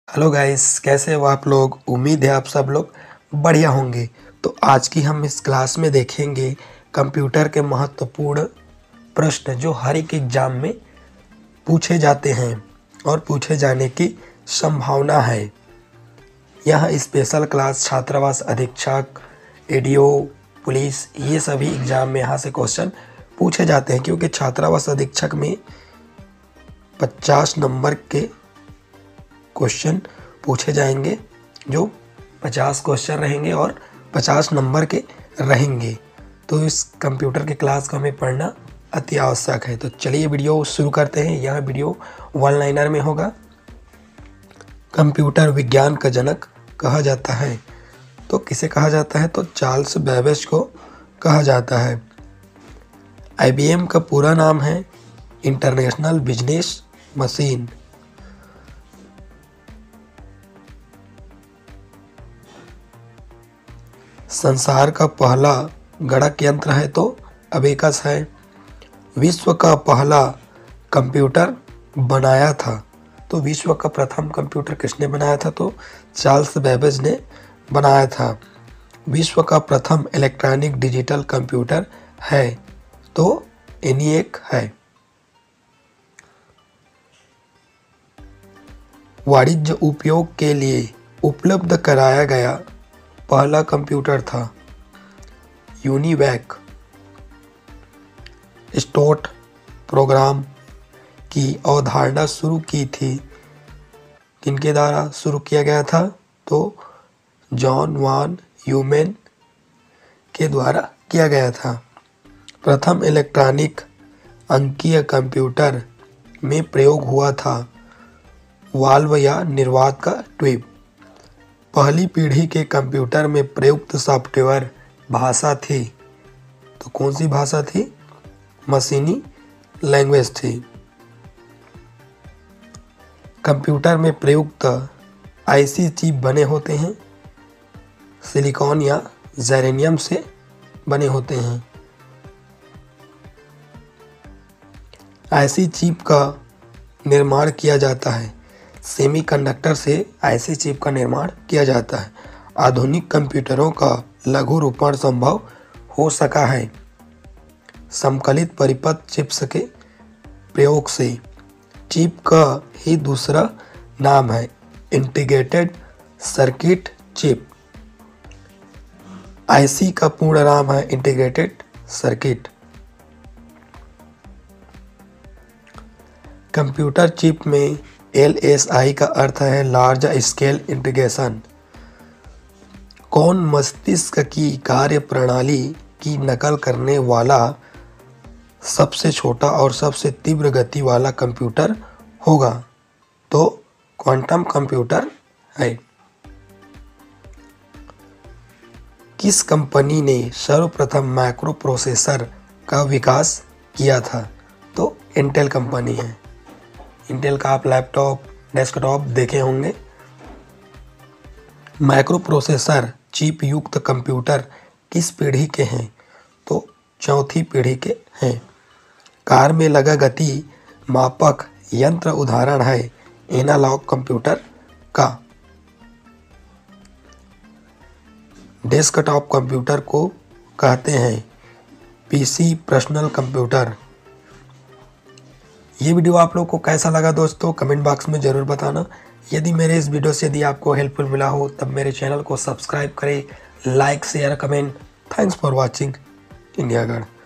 Hello guys, कैसे हो आप लोग। उम्मीद है आप सब लोग बढ़िया होंगे। तो आज की हम इस क्लास में देखेंगे कंप्यूटर के महत्वपूर्ण प्रश्न जो हर एक एग्जाम में पूछे जाते हैं और पूछे जाने की संभावना है। यह स्पेशल क्लास छात्रावास अधीक्षक, एडीओ, पुलिस, ये सभी एग्जाम में यहाँ से क्वेश्चन पूछे जाते हैं, क्योंकि छात्रावास अधीक्षक में 50 नंबर के क्वेश्चन पूछे जाएंगे, जो 50 क्वेश्चन रहेंगे और 50 नंबर के रहेंगे। तो इस कंप्यूटर के क्लास को हमें पढ़ना अति आवश्यक है। तो चलिए वीडियो शुरू करते हैं। यह वीडियो वन लाइनर में होगा। कंप्यूटर विज्ञान का जनक कहा जाता है, तो किसे कहा जाता है? तो चार्ल्स बेबेज को कहा जाता है। IBM का पूरा नाम है इंटरनेशनल बिजनेस मशीन। संसार का पहला गणक यंत्र है तो अबेकस है। विश्व का पहला कंप्यूटर बनाया था, तो विश्व का प्रथम कंप्यूटर किसने बनाया था? तो चार्ल्स बेबेज ने बनाया था। विश्व का प्रथम इलेक्ट्रॉनिक डिजिटल कंप्यूटर है तो ENIAC है। वाणिज्य उपयोग के लिए उपलब्ध कराया गया पहला कंप्यूटर था यूनिवैक। स्टोट प्रोग्राम की अवधारणा शुरू की थी, किनके द्वारा शुरू किया गया था? तो जॉन वॉन न्यूमैन के द्वारा किया गया था। प्रथम इलेक्ट्रॉनिक अंकीय कंप्यूटर में प्रयोग हुआ था वाल्व या निर्वात का ट्यूब। पहली पीढ़ी के कंप्यूटर में प्रयुक्त सॉफ्टवेयर भाषा थी, तो कौन सी भाषा थी? मशीनी लैंग्वेज थी। कंप्यूटर में प्रयुक्त IC चिप बने होते हैं सिलिकॉन या जेरेनियम से बने होते हैं। IC चिप का निर्माण किया जाता है, सेमीकंडक्टर से IC चिप का निर्माण किया जाता है। आधुनिक कंप्यूटरों का लघु रूपण संभव हो सका है समकलित परिपथ चिप्स के प्रयोग से। चिप का ही दूसरा नाम है इंटीग्रेटेड सर्किट चिप। IC का पूर्ण नाम है इंटीग्रेटेड सर्किट। कंप्यूटर चिप में LSI का अर्थ है लार्ज स्केल इंटीग्रेशन। कौन मस्तिष्क की कार्य प्रणाली की नकल करने वाला सबसे छोटा और सबसे तीव्र गति वाला कंप्यूटर होगा? तो क्वांटम कंप्यूटर है। किस कंपनी ने सर्वप्रथम माइक्रो प्रोसेसर का विकास किया था? तो इंटेल कंपनी है। इंटेल का आप लैपटॉप, डेस्कटॉप देखे होंगे। माइक्रो प्रोसेसर चिप युक्त कंप्यूटर किस पीढ़ी के हैं? तो चौथी पीढ़ी के हैं। कार में लगा गति मापक यंत्र उदाहरण है एनालॉग कंप्यूटर का। डेस्कटॉप कंप्यूटर को कहते हैं PC पर्सनल कंप्यूटर। ये वीडियो आप लोग को कैसा लगा दोस्तों, कमेंट बॉक्स में ज़रूर बताना। यदि मेरे इस वीडियो से यदि आपको हेल्पफुल मिला हो तब मेरे चैनल को सब्सक्राइब करें, like, share, comment. Thanks for watching. India गढ़।